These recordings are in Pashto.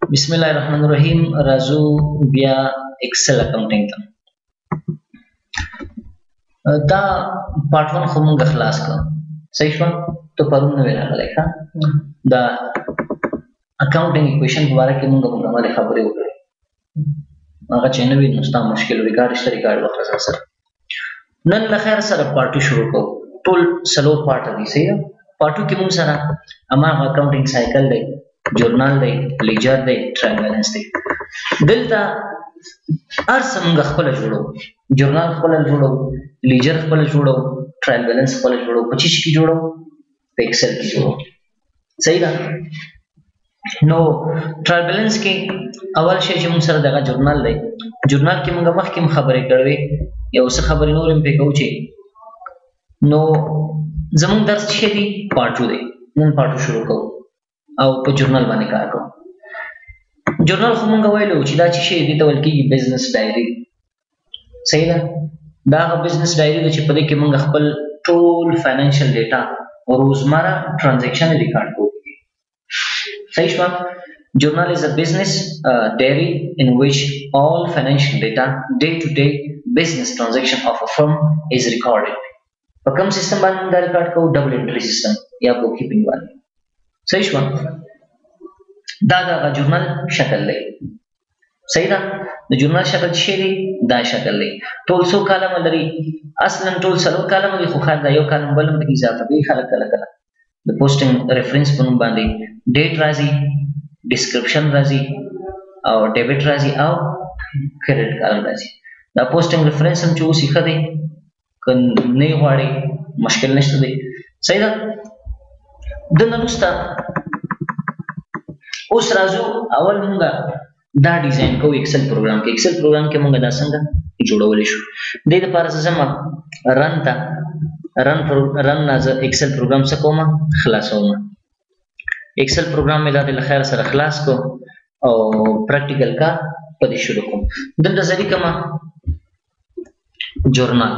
بسم الله الرحمن الرحیم راځو بیا ایکسل اکاونټینګ ته دا پارت 1 خو موږ خلاص کړ صحیح شو ته پرون نو راغلی ښا دا اکاونټینګ ایکویشن په اړه کې موږ مکمل خبرې وکړې هغه چې نو وینم ستا مشکل ریکارډ وخت سره نن له خیر سره پارت شروع کوو ټول سلو پارت دی صحیح پارت کې موږ سره اما اکاونټینګ سایکل دی جورنال دی لیجر دی ټرایل بیلانس دی دلته ارس موږ خپل جوړو جورنال خپل جوړو لیجر خپل جوړو ټرایل بیلانس خپل جوړو په چی کې جوړو په ایکسل کې جوړو صحیح ده نو ټرایل بیلانس کې اول شی چې موږ سره دغه جورنال دی جورنال کې موږ مخکې خبرې کړې یو څه خبرې نورم په کوو چې نو زموږ درس چې دی پارت 2 دی نن پارت 2 شروع کوو او په جورنال باندې کار کوم جورنال خو مونږ ویلو چې دا چې شی دی ته ول کېږي بزنس ډایري صحیح ده دا بزنس ډایري د چې په دې کې مونږ خپل ټول فاینانشل ډیټا او روزمره ترانزیکشن ریکارډ کوو صحیح شو journal is a business diary in which all financial data day to day business transaction of a firm is recorded په کوم سیستم باندې دا ریکارډ کوو ډبل انټری سیستم یا بوک کیپینګ باندې صحیح شو دا جورنال شکل دی صحیح ده د جورنال شکل شي دی دا شکل دی ټول څو کالم لري اصلا ټول څلور کالم دي خو خاله یو کالم بل هم اضافه به خلک کله د پوسټینګ ریفرنس په نوم باندې ډیټ راځي ډسکرپشن راځي او ډیبټ راځي او کریډټ کالم راځي دا پوسټینګ ریفرنس هم چې اوس یې خدي کنه غواړي مشکل نشته دی صحیح ده د ننوستا اوس راځو اول مونږه دا ډیزاین کوو ایکسل پروګرام کې مونږه دا څنګه جوړول شو د دې لپاره زما رن از ایکسل پروګرام څخه کومه خلاصوم ایکسل پروګرام مې د خیر سره خلاص کو او پریکټیکل کا پدې شروع کوم دلته ځکه کما جورنال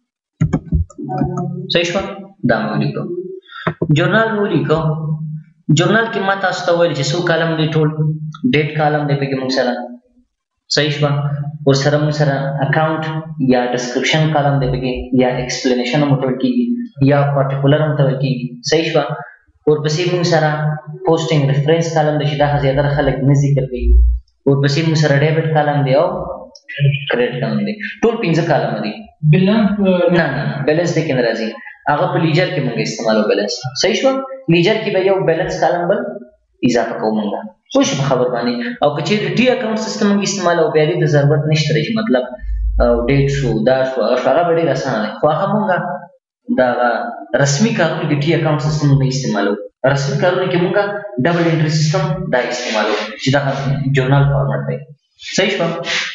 صحیح شو دا مې لیکو جورنال ولیکو جورنال کې ما تاسو ته ویل چې څو کالم دی ټول ډیټ کالم دی پکې موږ سره صحیح شو ور سره موږ سره اکاونټ یا ډسکرپشن کالم دی پکې یا ایکسپلینیشن متول کیږي یا پارټیکولر متول کیږي صحیح شو ورپسې موږ سره پوسټینګ ریفرنس کالم دی چې دا زیاتره خلک نه ذکر کوي ورپسې موږ سره ډیبټ کالم دی او کریډټ کالم دی ټول 15 کالم دي بیلانس نه بیلانس دی کې ناراضي هغه په لیجر کې مونږ استعمالو بیلانس صحیح شو لیجر کې به یو بیلانس کالم بل اضافه کوو مونږ خو شي خبر باندې او که چیرې ټي اکاونټ سیستم مونږ استعمالو بیا دې ضرورت نشته چې مطلب ډیټ شو دا شو هغه به ډېر اسانه دی خو هغه مونږ دا رسمي کارونه کې ټي اکاونټ سیستم نه استعمالو رسمي کارونه کې مونږ ډبل انټری سیستم دا استعمالو چې دا جورنال فارمټ دی صحیح شو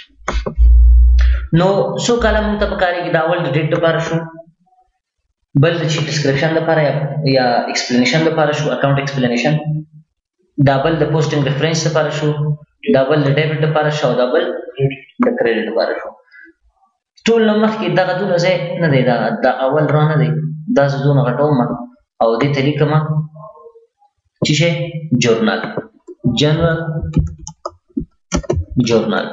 نو سو کالم ته پکاري کې دا اول د ډیټ لپاره شو بل د ډسکرپشن لپاره یا ایکسپلینیشن لپاره شو اکاونټ ایکسپلینیشن ډبل د پوسټینګ ریفرنس لپاره شو ډبل د ډیبټ لپاره شو ډبل د کریډټ لپاره شو ټول نمخ کې دغه دونه ځای نه دی دا اول را نه دی دا زونه غټوم او دې طریقه ما چې شي جورنال جنرال جورنال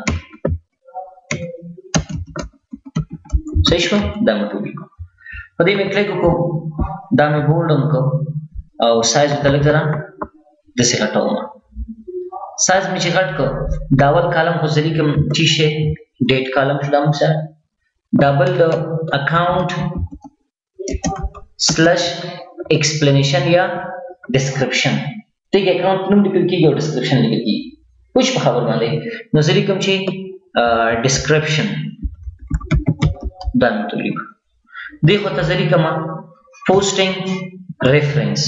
صحیح شو دا مطلب په دې مې کلیک وکړو دا مې بولډ کو او سایز ته لګ درا د څه غټوم سایز مې چې غټ کو ډبل کالم خو ځلې کوم چې شي ډیټ کالم شو موږ سره ډبل د اکاونټ سلش ایکسپلینیشن یا ډسکرپشن ته کې اکاونټ نوم لیکل کیږي او ډسکرپشن لیکل کیږي پوښ په خبر باندې نو ځلې کوم چې ډسکرپشن دا نو لیکو دیکھو تذری کما پوسٹنگ ریفرنس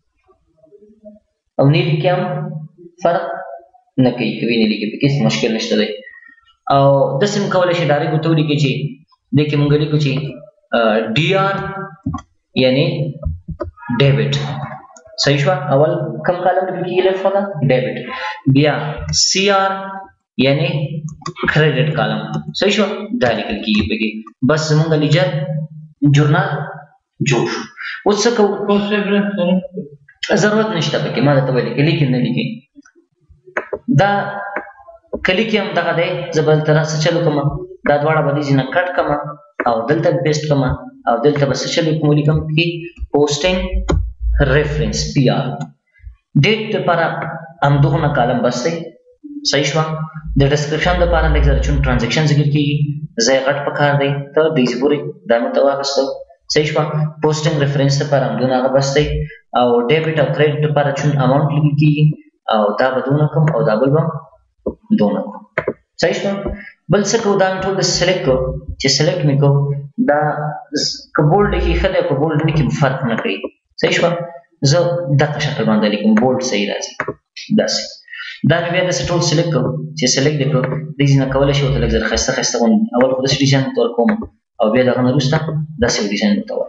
او نیلی کیا فرق نکی کوي نه لیکي په کیس مشکل نشته دی او د سیم کولای شي ډایرکټ وته لیکي چې د کې مونږ لیکو چې ډي آر یعنی ډیبټ صحیح شو اول کم کالم لیکي لفظ ډیبټ بیا سی آر یعنی کریډټ کالم صحیح شو دا لیکل کیږي په بس مونږ لیجر جورنال جوړ اوس څه کوو ضرورت نشته پکې ما ته ویل کې لیکن نه لیکي دا کلی کې هم دغه دی زبر تر څه چلو کوم دا دواړه باندې جنا کټ کوم او دلته پیسټ کوم او دلته بس چلو کوم لیکم کې پوسټینګ ریفرنس پی آر ډیټ لپاره هم دغه کالم بس دی صحیح شو د ډسکرپشن لپاره لږ چون ټرانزیکشن ذکر کیږي زې غټ پکار دی ته دې پوری دا مو تواغستو صحیح شو پوسټینګ ریفرنس لپاره هم دغه بس دی او ډیبټ او کریډټ لپاره چون اماونت لیکل کیږي او دا بدونه کوم او دا بل دونه صحیح شو بل څه کو دا ټول د سلیکټ کو چې سلیکټ میکو دا کبولډ کې خدای کبولډ کې فرق نه کوي صحیح شو زه دغه شکل باندې لیکم بولډ صحیح راځي داسې دا بیا د ټول سلیکټ کو چې سلیکټ وکړو د دې نه کولای شو ته لږ خسته خسته اول خو د ډیزاین تور کوم او بیا دغه وروسته داسې ډیزاین متوقع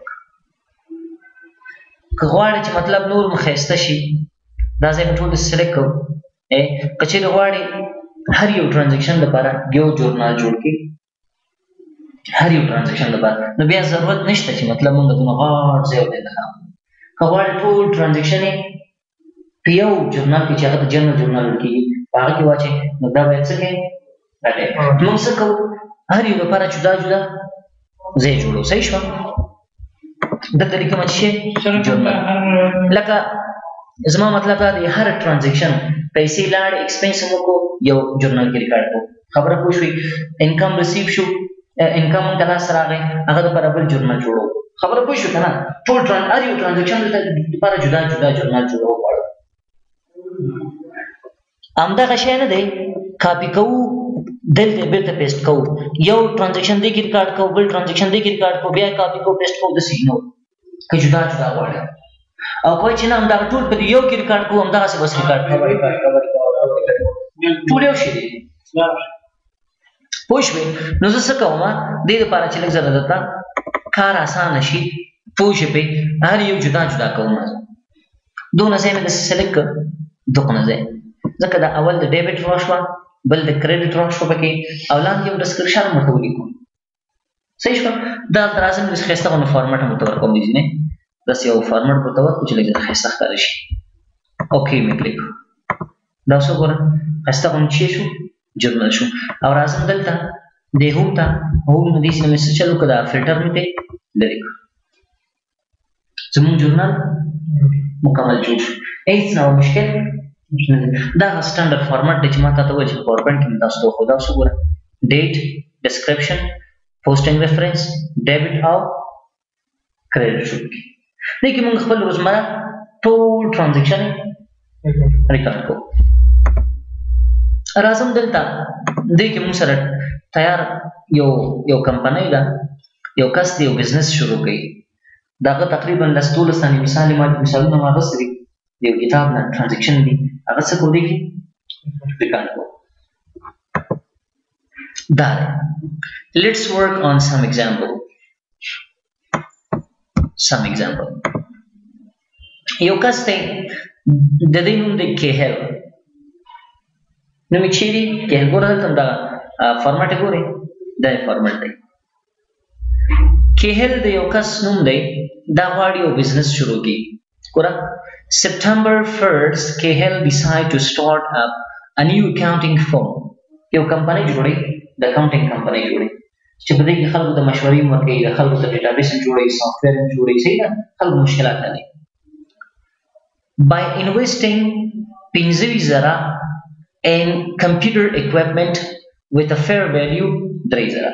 غواړي چې مطلب نور مخسته شي دا ځای ټول سلیکټ کو کچې غواړي هر یو ټرانزیکشن لپاره یو جورنال جوړ کړي هر یو ټرانزیکشن لپاره نو بیا ضرورت نشته چې مطلب موږ دونه غاړ ځای ولې ښه غواړي ټول ټرانزیکشن په یو جورنال کې چې هغه جنرال جورنال کېږي هغه کې واچي نو دا باید څه کوي موږ څه کوو هر یو لپاره جدا جدا ځای جوړو صحیح شو دلته لیکم چې جورنال لکه زما مطلب دا دی هر ټرانزیکشن پیسې لاړ ایکسپنس مو کو یو جورنال کې ریکارډ کو خبره پوه شوي انکم ریسیو شو انکم کله سره راغی هغه د برابر جورنال جوړو خبره پوه شو کنه ټول هر یو ټرانزیکشن لپاره جدا جدا جورنال جوړو غواړو همدغه شی نه دی کاپی کوو دلته بیرته پیسټ کوو یو ټرانزیکشن دی کې ریکارډ کوو بل ټرانزیکشن دی کې ریکارډ کوو بیا کاپی کوو پیسټ کوو د سینو که جدا جدا غواړو او کوئی چې نه همدغه ټول په یو کې ریکارډ کوو همدغسې بس ریکارډ کوو ټول یو شی دی پوه شوې نو زه څه کوم دې دپاره چې لږ زره درته کار اسانه شي پوه شې پرې هر یو جدا جدا کوم دونه ځای مې داسې سلیکټ کړ دغه ځای ځکه دا اول د ډیبټ را شوه بل د کریډټ را شوه پکې او لاندې یو ډسکرپشن هم ورته ولیکو صحیح شوه دا دلته راځم داسې ښایسته غوندې فارمټ هم ورته ورکوم دې ځینې داسې یو فارمټ ورته ورکړو چې لږ ښایسته ښکاره شي اوکې مې کلیک دا اوس وګوره ښایسته غوندې چې شو جورنال شو او راځم دلته دې هوم ته هوم نه دې ځینې مې څه چلو که دا فلټر مې ته لرې کړو زمونږ جورنال مکمل جوړ شو هیڅ نه مشکل دا سټانډرډ فارمټ دی چې ما تاته وویل چې پاورپوینټ کې مې تاسو ته وښود دا اوس وګوره ډیټ ډسکرپشن پوسټینګ ریفرنس ډیبټ او کریډټ شو دې کې موږ خپل روزمره ټول ټرانزیکشن ریکارډ کوو راځم دلته دې کې موږ سره تیار یو کمپنۍ ده یو کس دی یو بزنس شروع کوي دغه تقریبا لس دولس تانې مثالونه ما اخیستي دي د یو کتاب نه ټرانزیکشن دي هغه څه کوو دې کې ریکارډ کوو دا دی لیټس ورک آن سم ایگزامپل یو کس دی د دې نوم دی کیهل نو مې چیرې کیهل ګوره دلته دا فارمټ یې ګورئ دا یې فارمټ دی کیهل د یو کس نوم دی دا غواړي یو بزنس شروع کړي ګوره September 1st KL decide to start up a new accounting firm یو کمپنۍ جوړي د اکاونټینګ کمپنۍ جوړي چې په دې کې خلکو ته مشورې ورکوي د خلکو ته ډیټابیس جوړوي سافټویر جوړوي صحیح ده خلکو مشکلات حلوي by investing 15,000 in computer equipment with a fair value 3,000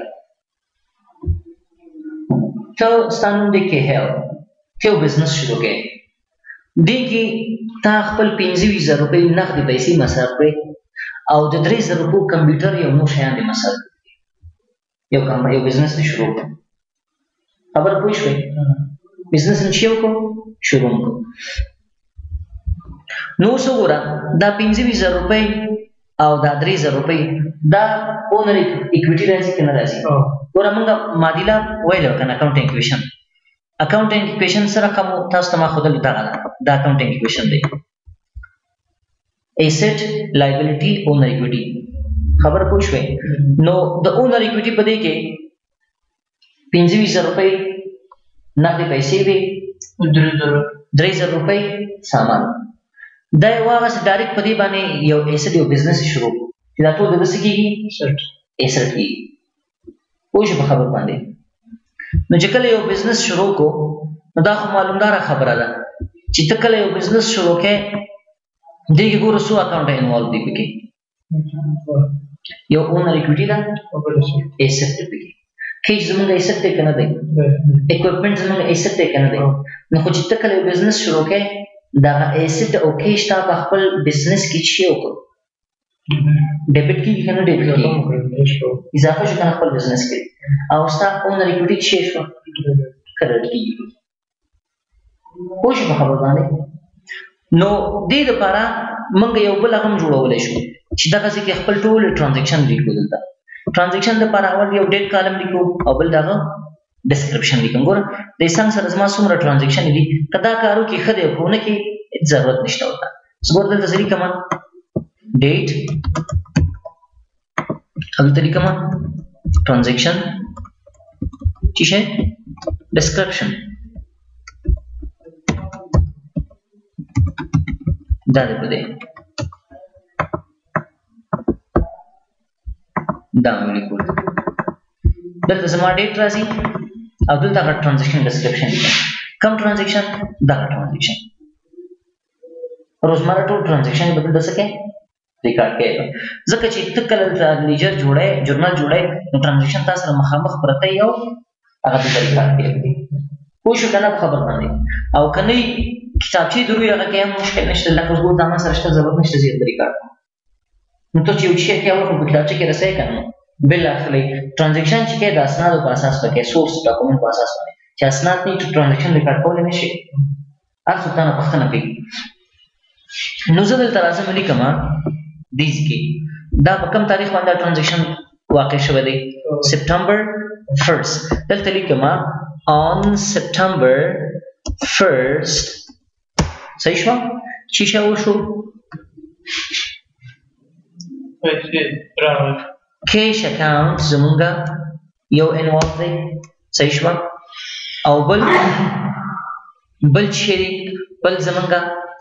ته ستانو د KL یو بزنس شروع کړي دې کې تا خپل 15,000 روپۍ نغدې پیسې مصرف کړې او د 3,000 روپو کمپیوټر یو نور شیان دې مصرف کړي یو بزنس دې شروع کړو خبره پوه شوې بزنس یې چې وکړو شروع کړو نو اوس وګوره دا 15,000 روپۍ او دا 3,000 روپۍ دا اونر اکویټي راځي که نه راځي ګوره موږ معادله ویلې که نه اکاونټینګ اکویشن اکاونټینګ اکویشن سره کوم تاسو ته ما ښودلې دغه ده دا اکاونټینګ اکویشن دی ایسټ لایبیلیټي اونر اکویټي خبره پوه شوې نو د اونر اکویټي په دې کې 15,000 روپۍ نغدې پیسې وي 3,000 روپۍ سامان دا یو هغه ډایرکټ په دې باندې یو ایسټ یو بزنس شروع چې دا ټول د څه کېږي ایسټ کېږي پوه شو په خبر باندې نو چې کله یو بزنس شروع کو نو دا خو معلومداره خبره ده چې ته کله یو بزنس شروع کې دې کې ګوره څو اکاونټ انوالو دي پکې یو اونر اکویټي ده ایسټ پکې کیش زمونږ ایسټ دی که نه دی اکوپمنټ زمونږ ایسټ دی که نه دی نو خو چې ته کله یو بزنس شروع کې دغه ایسټ او کیش تا په خپل بزنس کې څه وکړو ډیبټ کېږي که نه ډیبټ کېږي اضافه شو که نه خپل بزنس کې او ستا اونر اکویټي څه شوه کریډټ کېږي پوه شو په خبر باندې نو دې دپاره موږ یو بل هم جوړولی شو چې دغسې کې خپل ټول ټرانزیکشن لیکو دلته ټرانزیکشن دپاره اول یو ډیټ کالم لیکو او بل دغه ډسکرپشن لیکم ګوره د څنګه سره زما څومره ټرانزیکشن دي که دا کار وکړي ښه دی خو ونه کړي هېڅ ضرورت نشته ورته زه ګوره دلته زه لیکمه ډیټ او دلته لیکمه ټرانزیکشن څه شی ډسکرپشن دا دی په دې دا مې لیکل دلته زما ډیټ راځي او دلته هغه ټرانزیکشن ډسکرپشن لیکم کم ټرانزیکشن دغه ټرانزیکشن روزمره ټول ټرانزیکشن به دلته څه کوې ریکارډ کوې ځکه چې ته کله لیجر جوړی جورنال جوړی نو ټرانزیکشن تا سره مخامخ پرته یو هغه دلته ریکارډ کوې پوه شو که نه په خبر باندې او که نه کتابچې دروي هغه کې هم مشکل نشته لکه اوس ګور دا ما سره شته ضرورت نشته زه یې ریکارډ کړم نو ته چې یو شی کې اول خو په کتابچه کې رسوي که نه بالاخره ټرانزیکشن چې کوې د اسنادو په اساس به کوې سورس ډاکومنټ په اساس باندې چې اسناد نه وي ټرانزیکشن ریکارډ کولی نه شي هر څوک تا نه پوښتنه کوي نو زه دلته راځم لیکم دیز کې دا په کوم تاریخ باندې ټرانزیکشن واقع شوی دی سپټمبر 1st دلته لیکم on September 1st صحیح شو چې شو شو کیش اکاونټ زمونږه یو انوالو دی صحیح شو او بل شریک بل زمونږه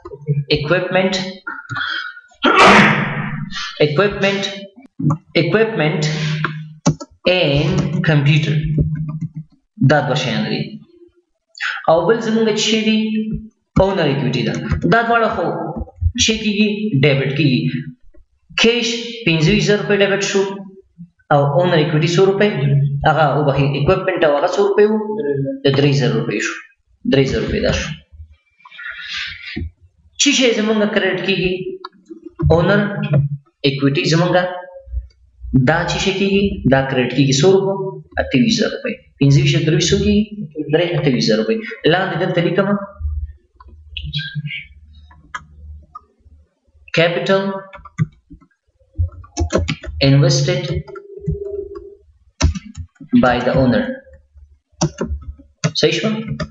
equipment and computer دا دوه شیان دي او بل زمونږه چې دی اونر اکویټي ده دا دواړه خو چې کېږي ډیبټ کېږي کیش 25,000 روپۍ ډیبټ شو او اونر اکویټي 100 روپۍ هغه وبخښئ اکوپمنټ او هغه 100 روپۍ و د 3,000 روپۍ شو 3,000 روپۍ دا شو چې شی زمونږه کریډټ کېږي اونر اکویټي زمونږه دا چې شی کېږي دا کریډټ کېږي 100 روپۍ 28,000 روپۍ 25,000 3 څو کېږي 28,000 روپۍ لاندې دلته لیکم capital invested by the owner صحیح شو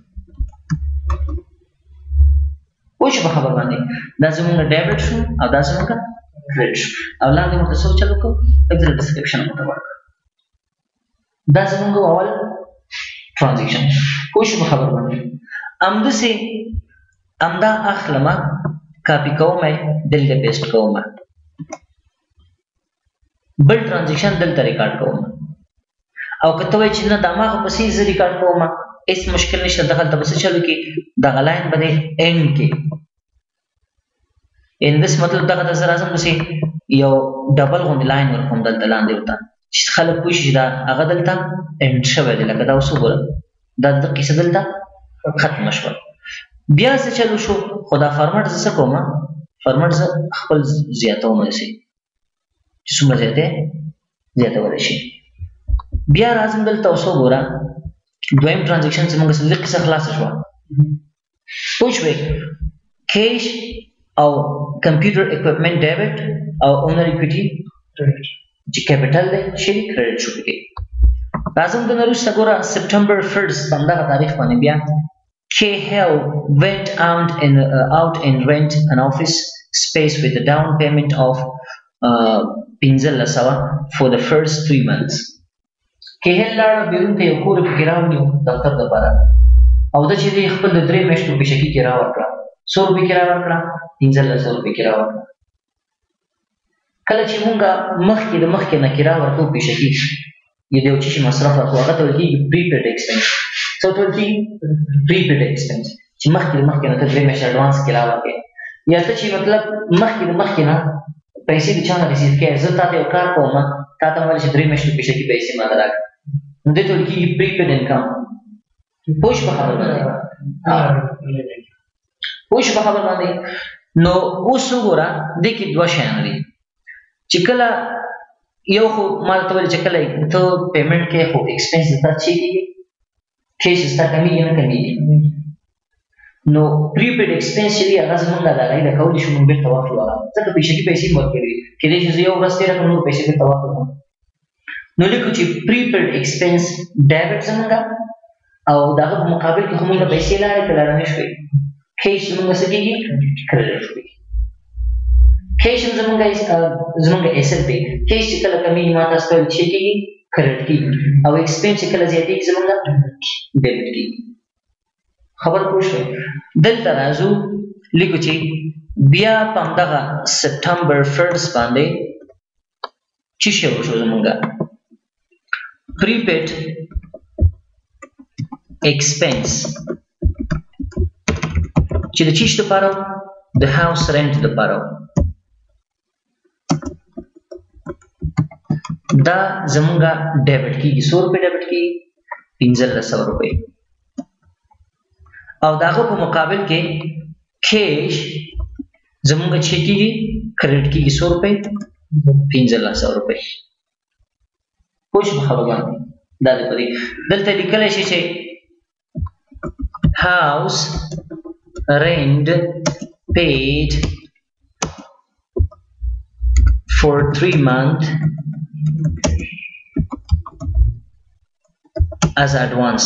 وش په خبر باندې دا زموږ ډیبټ شو او دا زموږ کریډټ شو او لاندې موږ څه چلو کو ایگزیکټ ډسکرپشن موږ ورکړ دا زموږ اول ټرانزیکشن وش په خبر باندې امدسه امدا اخلمه کاپی کومه دلته پیسټ کومه بل ټرانزیکشن دلته ریکارډ کومه او کته وای چې نه دماغ په سي زری ریکارډ کومه هیڅ مشکل نشته دغه د بس چلو کې د غلاین باندې اند کې انویس مطلب دغه د زرا اعظم بس یو ډبل غون لاین ورکوم دلته لاندې وتا چې خلک پوښي دا هغه دلته اند شوی دی لکه دا اوس وګوره دا د کیسه دلته ختم شو بیا څه چلو شو خدا فارمټ څه کومه فارمټ خپل زیاتو مې چې څومره زیاته ورشي بیا راځم دلته اوس وګوره دویم ټرانزیکشن چې موږ سره کیسه خلاص شو پوښوي کیش او کمپیوټر اکوپمنټ ډیبټ او اونر اکویټي چې کیپټل دی شریک کریډټ شو کې راځم د نورو څنګه سپټمبر 1st باندې تاریخ باندې بیا KHL went out and rent an office space with a down payment of Pinzella Sawa for the first 3 months. KHL لاړ بیرون ته یو کور په کراو نیو دفتر لپاره او د چې خپل د 3 میاشتو په شکی کرا ورکړه 100 روپۍ کرایه ورکړه 1500 روپۍ کرایه ورکړه کله چې مونږه مخکې نه کرایه ورکو پیشکي یو د یو شي مصرف ورکو هغه ته ویل کېږي پریپیډ ایکسپنس څه ته ویل کېږي پریپیډ ایکسپنس چې مخکې نه ته 3 میاشتې اډوانس کرایه ورکړې یا ته چې مطلب مخکې نه پیسې د چا نه ریسیو کړې زه تا ته یو کار کوم تا ته ویل چې 3 میاشتې پیشکي پیسې ماته راکړه نو دې ته ویل کېږي پریپیډ انکم پوه شو په خبر باندې نو اوس وګوره دې کې دوه شیان دي چې کله یو خو ما ته ویل چې کله ته پیمنټ کې خو ایکسپنس ستا چې کېږي کیش ستا کمیږي نه کمیږي نو پریپیډ ایکسپنس چې دی هغه زمونږ د هغې د کولی شو مونږ بېرته واخلو هغه ځکه پیشکي پیسې مو ورکوي کېدای شي زه یو ورځ تېره کړم نور پیسې بېرته واخلم نو لیکو چې پریپیډ ایکسپنس ډیبټ زمونږ او د هغه په مقابل کې خو مونږ پیسې لاړې که لاړه نه شوې کیش زمونږ څه کېږي کریډټ شوې کیش زمونږ ایسل دی کیش چې کله کمیږي ما تاسو ته ویل چې کېږي کریډټ کېږي او ایکسپنس چې کله زیاتېږي زمونږ ډیبټ کېږي خبر پوه شوې دلته راځو لیکو چې بیا په همدغه سپټمبر 1 باندې څه شی وشو زمونږ prepaid expense چې د چیش لپاره د هاوس رنټ لپاره دا زمونږه ډیبټ کیږي 100 روپۍ ډیبټ کیږي 1500 روپۍ او داغه په مقابل کې کیش زمونږه چې کیږي کریډټ کیږي 100 روپۍ 1500 روپۍ پوه شو خبره باندې دا لري دلته لیکل شي چې house rent paid for 3 months as advance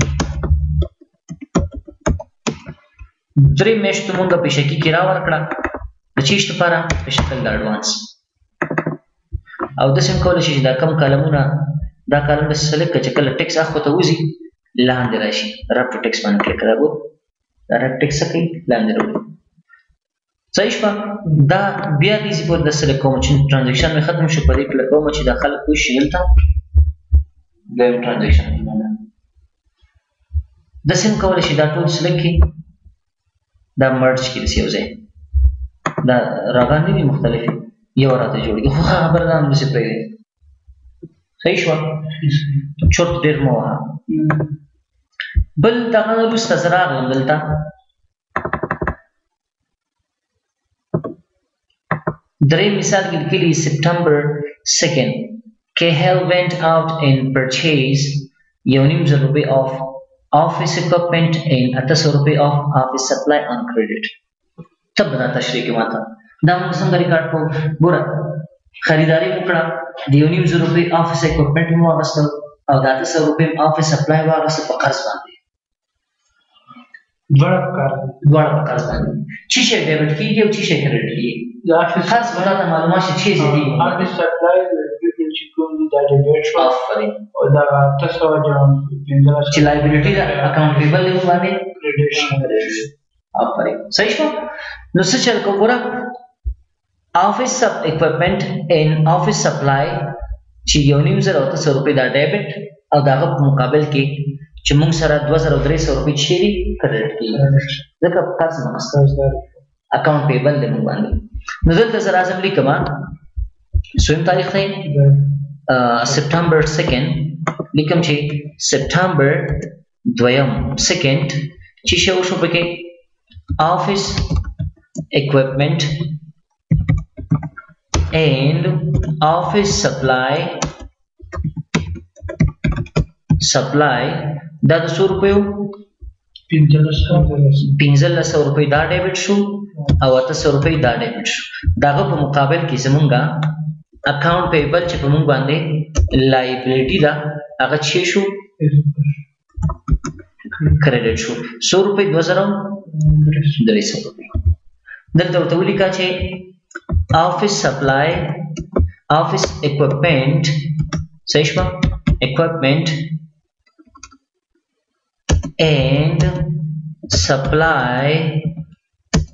3 میاشتو مونږه پیشکي کرایه ورکړه د چیش لپاره په شکل د اډوانس او داسې هم کولی شي چې دا کم کالمونه دا کالم داسې سلیکټ کړه چې کله ټیکس اخوا ته وځي لاندې راشي رب ټو ټیکس باندې کلیک کړه دا رب ټیکس څه کوي لاندې راوړي صحیح شوه دا بیا دې زه پورې دا سلیکټ کوم چې ټرانزیکشن مې ختم شو په دې کلیک کوم چې دا خلک پوه شي دلته دویم ټرانزیکشن داسې هم کولی شي دا ټول سلیکټ کړي دا مرج کړي داسې یو ځای دا راغاندې دي مختلفې یو راته جوړېږي خو خبره ده همداسې پرېږدئ صحیح شوه چورت ډېر مه وهه بل دغه نه وروسته زه راغلم دلته درې مثال کې لیکلي سپټمبر 2 کهل went out and purchased 1,500 روپۍ of office equipment and 800 روپۍ of office supply on credit تب دا تشریح کې ماته دا موږ څنګه ریکارډ کوو ګوره خریداري مو کړه د 1,500 روپۍ افیس اکوپمنټ مو واخیستل او د 800 روپۍ افیس سپلای واخیستل په قرض باندې دواړه په قرض باندې چې شی ډیبټ کېږي او چې شی کریډټ کېږي د افیس قرض به راته معلومات شي چې دي افیس سپلای چې کوم دي دا ډیبټ شو آفرین او دا 800 چې لایبیلیټي دا اکاونټ پیبل دی باندې کریډټ آفرین صحیح شو نو څه چل کو ګوره office sub equipment and office supply چې 1,500 روپۍ دا ډیبټ او داغه په مقابل کې چې موږ سره 2,300 روپۍ چې دي کریډټ کېږي ځکه قرض مقصد اکاونټ پیبل دی موږ باندې نو دلته زه راځم لیکم سویم تاریخ دی سپټمبر 2 لیکم چې سپټمبر 2 چې شی وشو پکې office equipment and office supply دا 100 روپیو 1500 روپۍ دا ډیبټ شو او 800 روپۍ دا ډیبټ شو داغه په مقابل کې زمونږه اکاونټ پیبل چې په مونږ باندې لایبیلیټي دا هغه چې شو کریډټ شو 100 روپۍ 2,300 روپۍ دلته ورته ولیکه چې office supply office equipment صحیح شوه equipment and supply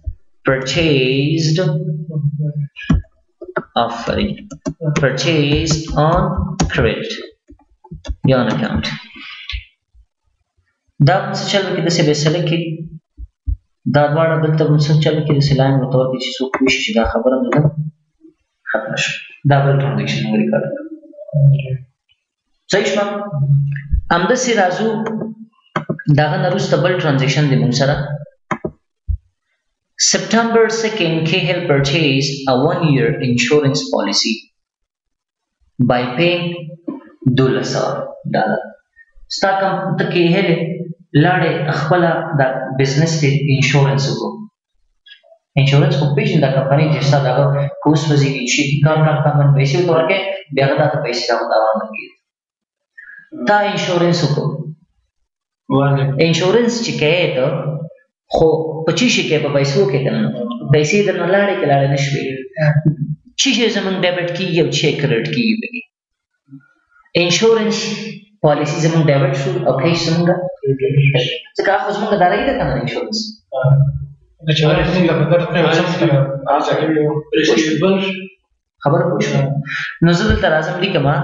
purchased purchased on credit یا on account. دا څه چل کې د څه به سره کې دا دواړه دلته څه چل کې د سلایم متور کې چې څوک وشي چې دا خبره ده ختم شي دا بل ترانزیکشن ریکارډ صحیح شو ام د سي رازو داغه نرسته بل ترانزیکشن دی موږ سره September 2nd KHL purchased a 1-year insurance policy by paying $12,000 ستاکم ته KHL لاړې خپل د بزنس ته انشورنس وکړو انشورنس کو پیژن دا کمپنی چې ستاسو دا کوس وزيږي چې کار کوم پیسې ورکړي بیا دا پیسې راوړل کیږي تا انشورنس وکړو انشورنس چې کېته خو 25 کې په پیسو کې کنه پیسې د نه لاړې کلاړې نشوي چې زمونږ ډیبټ کیږي او چې کریډټ کیږي انشورنس پالیسی زمونږ ډیبټ شو او کیش زمونږ ځکه خو زمونږ دارایی ده کنه انشورنس خبره پوښتنه نو زه دلته راځم لیکما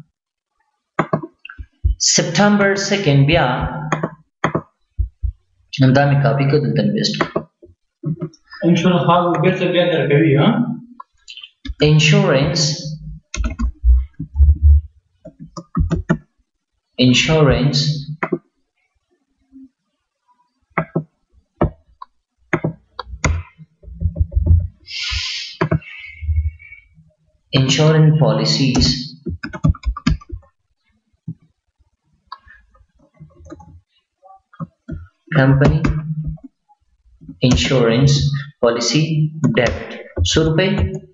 September 2nd بیا دا می کاپی کو دلته انویسټ انشورنس هغه بیرته بیا درکوي ها insurance policies company insurance policy debit 100 रुपए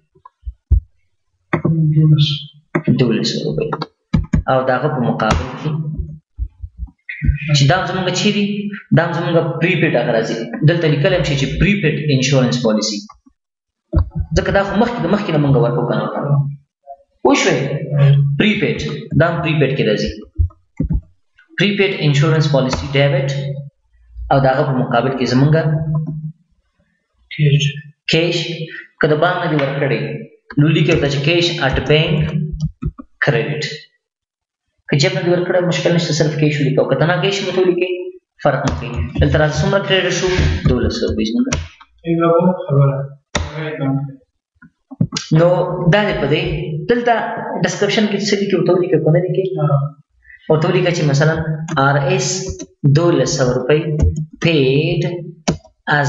1200 रुपए او داغه په مقابل کې چې دا زموږ چیرې دا زموږ پریپیډ راځي دلته لیکل هم شي چې پریپیډ انشورنس پالیسی ځکه دا خو مخکې نه مونږ ورکو کنه وښوي پریپیډ دا پریپیډ کې راځي پریپیډ انشورنس پالیسی ډیبټ او داغه په مقابل کې زمونږ کیش کله باندې دی ورکړي نو لیکل چې کیش اټ بانک کریډټ که چې باندې ورکړه مشکل نشته صرف کیش لیکو کته نه کیش مته لیکي فرق نه کوي دلته راځي څومره کریډټ شو 1200 روپیه څنګه نو دا دې په دې دلته ډسکرپشن کې څه لیکو ته لیکو کنه لیکي او ته لیکي چې مثلا RS 1200 روپیه paid as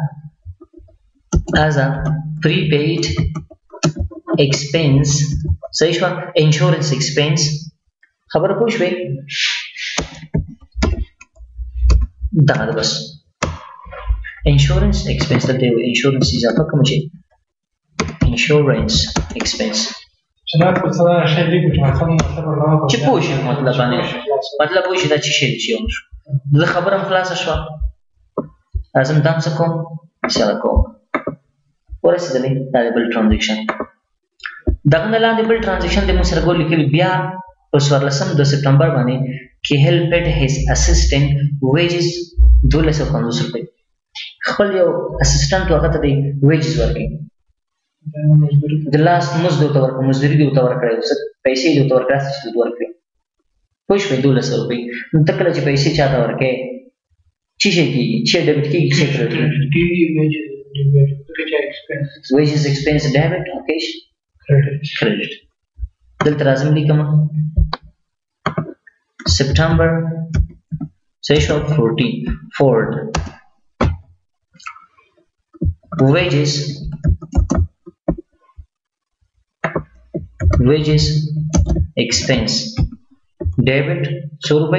a prepaid expense صحیح شو insurance expense خبر پوښوي دا بس insurance expense ته insurance اضافه کوم چې insurance expense شنو په څه شي لیکو چې مثلا چې پوښي مطلب باندې مطلب پوښي دا چې شي زه خبرم خلاص شو لازم دام څه کوم اشاره کوم ورسېدلې دا بل ترانزیکشن دغه نه لاندې بل ترانزیکشن د موږ سره ګول لیکل بیا په 14 د سپټمبر باندې KHL paid his assistant wages 1250 روپۍ خپل یو اسسټنټ هغه ته دی wages ورکړي د لاست مزدور ته ورکړي مزدوري دی ته ورکړي پیسې دی ته ورکړي چې دی ورکړي پوښ په 1200 روپۍ نو تکله چې پیسې چاته ورکړي چې شي کیږي چې ډیبټ کیږي چې کریډټ wages expense debit okay credit دلته لازم لیکم September say shop 14 Ford wages expense debit 100 रुपए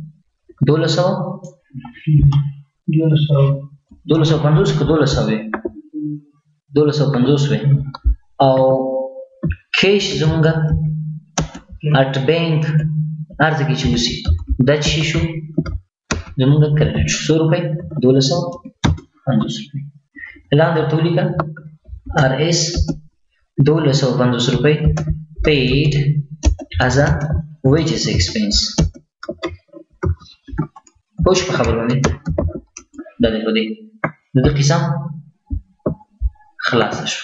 250 को 250 او کیش زمونږه اټ بانک ارزګي چې وسی د چی شو زمونږه کریډټ 100 روپے 250 روپے لاندې تولیکا RS 250 روپے paid as a wages expense پوښ په خبرونه ده په دې د قسم خلاص شو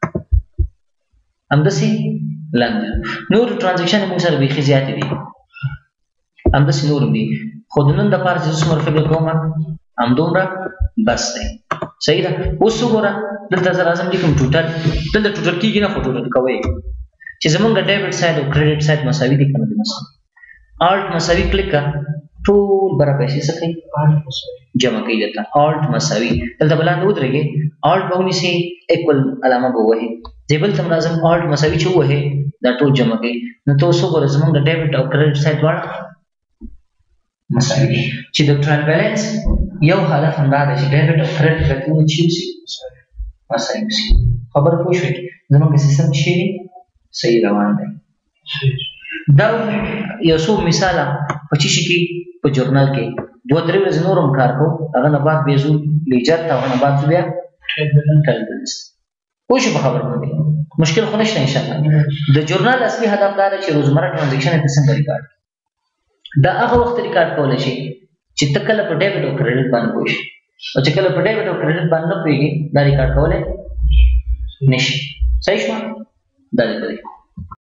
همداسې لاندې نور ترانزیکشن موږ سره بیخي زیاتې دي همداسې نور دي خو د نن دپاره چې زه څومره فکر کوم همدومره بس دی صحیح ده اوس وګوره دلته زه راځم لیکم ټوټل دلته ټوټل کېږي نه خو ټوټل کوئ چې زمونږ ډیبټ ساید او کریډټ ساید مساوي دي که نه دي مساوي الټ مساوي کلیک کړه ټول بره پیسې څه کوي جمع کوي دلته الټ مساوي دلته به لاندې ودرېږې الټ به ونیسي ایکول علامه به ووهې دې بل ته هم راځم الټ مساوي چې ووهې دا ټول جمع کوي نو ته اوس وګوره زمونږ د ډیبټ او کریډټ ساید دواړه مساوي دي چې د ټرایل بیلنس یو هدف همدا دی چې ډیبټ او کریډټ رقمونه چې وسي مساوي وسي خبره پوه شوې زمونږ سیستم چې دی صحیح روان دی دا یو څو مثاله په چې شي کې په جورنال کې دوه درې ورځې نور هم کار کوو هغه نه بعد بیا ځو لیجر ته هغه نه بعد ځو بیا ټرایل بیلنس پوه شو په خبره باندې مشکل خو نشته انشاءالله د جورنال اصلي هدف دا دی چې روزمره ټرانزیکشن ته څنګه ریکارډ دا هغه وخت ریکارډ کولی شي چې ته کله په ډیبټ او کریډټ باندې پوه شي او چې کله په ډیبټ او کریډټ باندې نه پوهېږې دا ریکارډ کولی نشي صحیح شوه دا دی